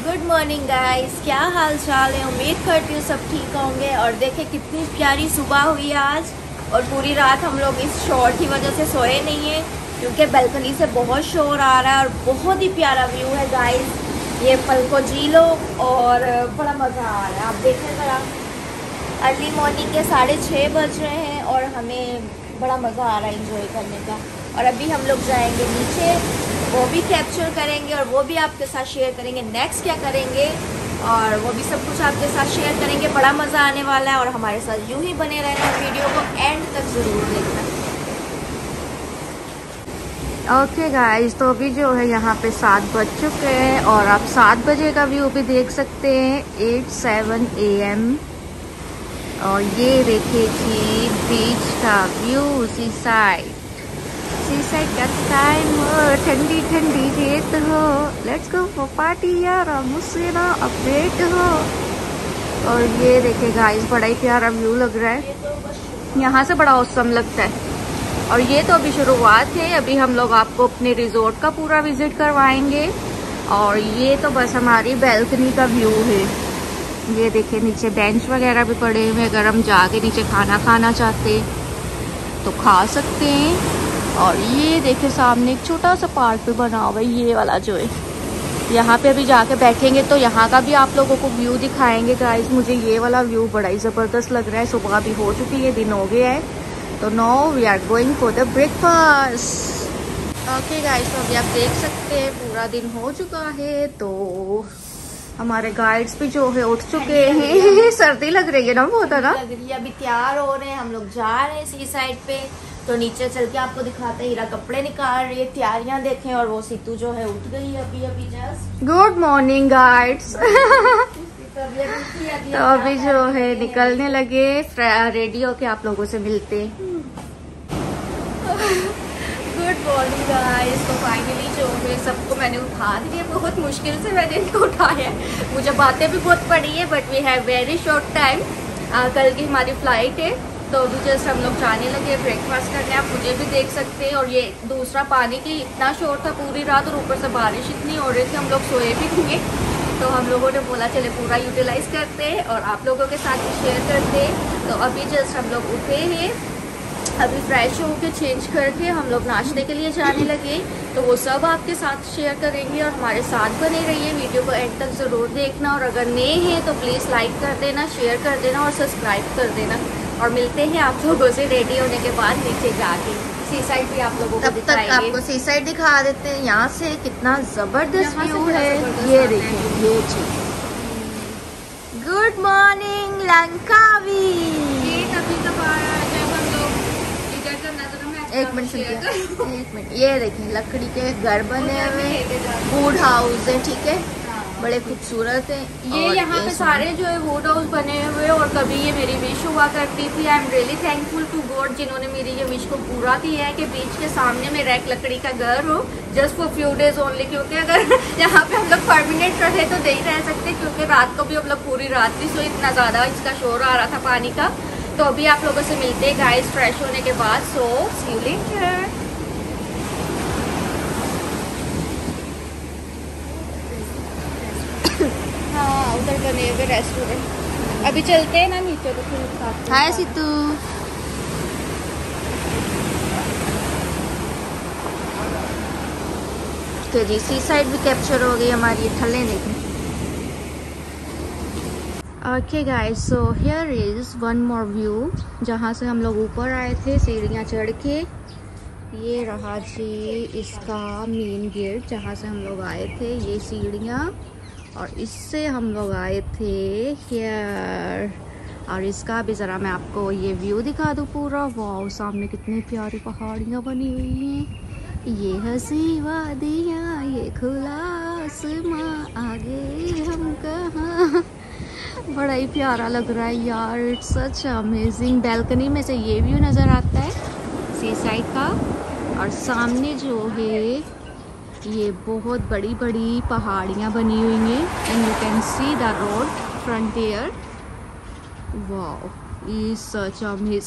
Good morning guys, क्या हाल चाल है। उम्मीद करती हूँ सब ठीक होंगे। और देखे कितनी प्यारी सुबह हुई आज। और पूरी रात हम लोग इस शोर की वजह से सोए नहीं है क्योंकि बालकनी से बहुत शोर आ रहा है और बहुत ही प्यारा व्यू है गाइस। ये पल को जी लो और बड़ा मज़ा आ रहा है। आप देखें ज़रा, अर्ली मॉर्निंग के 6:30 बज रहे हैं और हमें बड़ा मज़ा आ रहा है एंजॉय करने का। और अभी हम लोग जाएंगे नीचे, वो भी कैप्चर करेंगे और वो भी आपके साथ शेयर करेंगे नेक्स्ट क्या करेंगे, और वो भी सब कुछ आपके साथ शेयर करेंगे। बड़ा मज़ा आने वाला है और हमारे साथ यूं ही बने रहना, वीडियो को एंड तक ज़रूर देखना। ओके गाइस, तो अभी जो है यहाँ पे 7 बज चुके हैं और आप 7 बजे का व्यू भी देख सकते हैं, 8:07 AM। और ये देखिए जी बीच का व्यू, सी साइड का टाइम हो, ठंडी ठंडी रेत हो, लेट्स गो फॉर पार्टी यार, मुझसे ना अपडेट हो। और ये देखिए गाइस, बड़ा ही प्यारा व्यू लग रहा है, यहाँ से बड़ा औसम लगता है। और ये तो अभी शुरुआत है, अभी हम लोग आपको अपने रिजॉर्ट का पूरा विजिट करवाएंगे। और ये तो बस हमारी बैल्कनी का व्यू है। ये देखिए नीचे बेंच वगैरह भी पड़े हुए, अगर हम जाके नीचे खाना खाना चाहते तो खा सकते हैं। और ये देखिए सामने एक छोटा सा पार्क भी बना हुआ है, ये वाला जो है, यहाँ पे अभी जाके बैठेंगे तो यहाँ का भी आप लोगों को व्यू दिखाएंगे गाइस। मुझे ये वाला व्यू बड़ा ही ज़बरदस्त लग रहा है। सुबह भी हो चुकी है, दिन हो गया है, तो now we are going for the breakfast. Okay guys, तो अभी आप देख सकते हैं पूरा दिन हो चुका है, तो हमारे गाइड्स भी जो है उठ चुके हैं। सर्दी लग रही है ना बहुत, है ना? लग रही है। अभी तैयार हो रहे हैं, हम लोग जा रहे हैं सी साइड पे, तो नीचे चल के आपको दिखाते हैं। हीरा कपड़े निकाल रही है, तैयारियां देखें। और वो सीतू जो है उठ गई है अभी जस्ट। Good morning guides. तो अभी जो है निकलने लगे, रेडी होके आप लोगों से मिलते हैं। Good morning guys. तो फाइनली जो है सबको मैंने उठा दिया, बहुत मुश्किल से मैंने इनको उठाया। मुझे बातें भी बहुत पड़ी है, but we have very short time. कल की हमारी फ्लाइट है, तो अभी जस्ट हम लोग जाने लगे ब्रेकफास्ट करने। आप मुझे भी देख सकते हैं। और ये दूसरा, पानी की इतना शोर था पूरी रात और ऊपर से बारिश इतनी हो रही थी, हम लोग सोए भी नहीं। तो हम लोगों ने बोला चले पूरा यूटिलाइज करते हैं और आप लोगों के साथ भी शेयर करते हैं। तो अभी जस्ट हम लोग उठे हैं, अभी फ्रेश होकर चेंज करके हम लोग नाश्ते के लिए जाने लगे। तो वो सब आपके साथ शेयर करेंगे और हमारे साथ बने रहिए, वीडियो को एंड तक ज़रूर देखना। और अगर नए हैं तो प्लीज़ लाइक कर देना, शेयर कर देना और सब्सक्राइब कर देना। और मिलते हैं आप लोगों से रेडी होने के बाद नीचे जाके। सी साइड भी आप लोगों को दिखाएंगे। आपको सी साइड दिखा देते हैं, यहाँ से कितना ज़बरदस्त व्यू है। ये देखिए ये चीज़। Good morning Langkawi. एक मिनट सुनिए, एक मिनट। ये देखिए लकड़ी के घर बने हुए, वुड हाउस है, ठीक है, बड़े खूबसूरत है। ये यहाँ पे सारे जो है वुड हाउस बने हुए। और कभी ये मेरी विश हुआ करती थी। I am really thankful to God जिन्होंने मेरी ये विश को पूरा किया है कि बीच के सामने मेरा एक लकड़ी का घर हो, just for few days only. क्योंकि अगर यहाँ पे हम लोग परमानेंट रहे तो नहीं रह सकते, क्योंकि रात को भी हम लोग पूरी रात भी सोए, इतना ज़्यादा इसका शोर आ रहा था पानी का। तो अभी आप लोगों से मिलते हैं गाइस फ्रेश होने के बाद। So see you later. हाँ, उधर बने हुए रेस्टोरेंट। अभी चलते हैं ना नीचे, तो फिर हाय सीतू। तो जी सी साइड भी कैप्चर हो गई हमारी, थल्ले देखें। Okay guys, so here is one more view, जहाँ से हम लोग ऊपर आए थे सीढ़ियाँ चढ़ के। ये रहा जी इसका मेन गेट, जहाँ से हम लोग आए थे, ये सीढ़ियाँ। और इससे हम लोग आए थे हियर। और इसका भी ज़रा मैं आपको ये व्यू दिखा दूँ पूरा। वाह, सामने कितनी प्यारी पहाड़ियाँ बनी हुई हैं। ये हंसी वादियाँ, ये खुला आसमां, आगे हम कहाँ। बड़ा ही प्यारा लग रहा है यार, इट्स सच अमेजिंग। बैल्कनी में से ये व्यू नज़र आता है सी साइड का। और सामने जो है ये बहुत बड़ी बड़ी पहाड़ियाँ बनी हुई हैं, and you can see the road front there. Wow, ये सच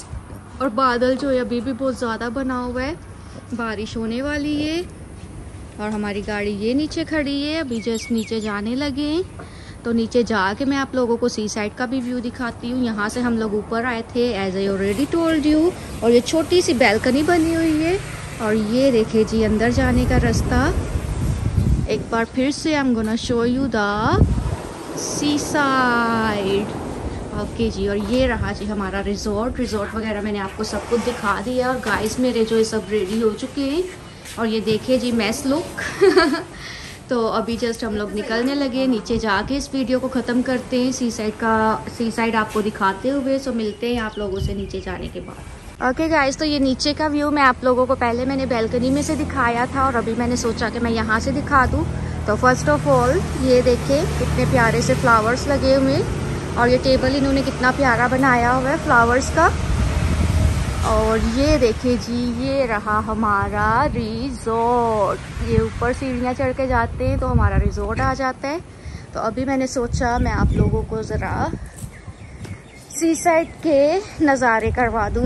अमेजिंग। और बादल जो है अभी भी बहुत ज़्यादा बना हुआ है, बारिश होने वाली है। और हमारी गाड़ी ये नीचे खड़ी है, अभी जस्ट नीचे जाने लगे हैं। तो नीचे जाके मैं आप लोगों को सी साइड का भी व्यू दिखाती हूँ। यहाँ से हम लोग ऊपर आए थे as I already told you. और ये छोटी सी बैल्कनी बनी हुई है और ये देखिए जी अंदर जाने का रास्ता। एक बार फिर से I am gonna show you the sea side. Okay जी, और ये रहा जी हमारा रिजॉर्ट वगैरह मैंने आपको सब कुछ दिखा दिया। और गाइस मेरे जो है सब रेडी हो चुके हैं और ये देखिए जी मैस लुक तो अभी जस्ट हम लोग निकलने लगे, नीचे जाके इस वीडियो को ख़त्म करते हैं सी साइड आपको दिखाते हुए। सो मिलते हैं आप लोगों से नीचे जाने के बाद। ओके गाइस, तो ये नीचे का व्यू मैं आप लोगों को पहले मैंने बैल्कनी में से दिखाया था और अभी मैंने सोचा कि मैं यहाँ से दिखा दूँ। तो फर्स्ट ऑफ ऑल ये देखें कितने प्यारे से फ्लावर्स लगे हुए और ये टेबल इन्होंने कितना प्यारा बनाया हुआ है फ्लावर्स का। और ये देखिए जी ये रहा हमारा रिजॉर्ट। ये ऊपर सीढ़ियाँ चढ़ के जाते हैं तो हमारा रिजॉर्ट आ जाता है। तो अभी मैंने सोचा मैं आप लोगों को ज़रा सी साइड के नज़ारे करवा दूँ।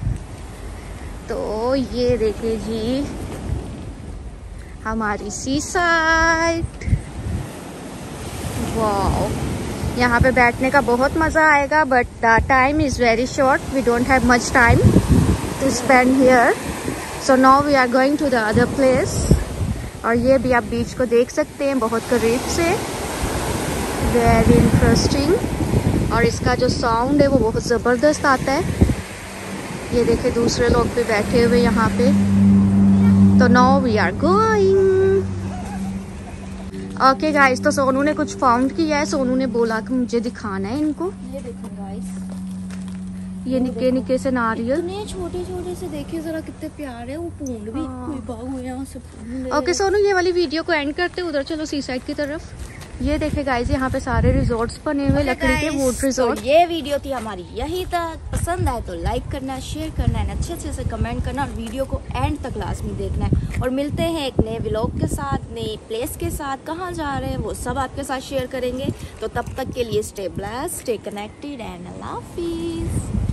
तो ये देखिए जी हमारी सी साइड। वाह, यहाँ पे बैठने का बहुत मज़ा आएगा but the time is very short, we don't have much time to spend here. So now we are going to the other place. और ये भी आप बीच को देख सकते हैं बहुत करीब से, वेरी इंटरेस्टिंग। और इसका जो साउंड है वो बहुत ज़बरदस्त आता है। ये देखे दूसरे लोग भी बैठे हुए यहाँ पे। तो now we are going. Okay guys, तो सोनू ने कुछ फाउंड किया है। सोनू ने बोला कि मुझे दिखाना है इनको। ये देखो गाइस, ये निके निके से नारियल, इतने छोटे छोटे से देखिए जरा कितने प्यारे। वो पूंड भी कोई बाग हुए यहाँ से। ओके सोनू, ये वाली वीडियो को एंड करते उधर चलो सी साइड की तरफ। ये देखे गाइस यहाँ पे सारे रिजॉर्ट्स बने हुए लकड़ी के, वुड रिजॉर्ट। तो ये वीडियो थी हमारी यही तक। पसंद आए तो लाइक करना, शेयर करना है, अच्छे से कमेंट करना और वीडियो को एंड तक लाजमी देखना है। और मिलते हैं एक नए व्लॉग के साथ, नए प्लेस के साथ। कहाँ जा रहे हैं वो सब आपके साथ शेयर करेंगे। तो तब तक के लिए stay blessed, stay connected and अल्लाह हाफिज़।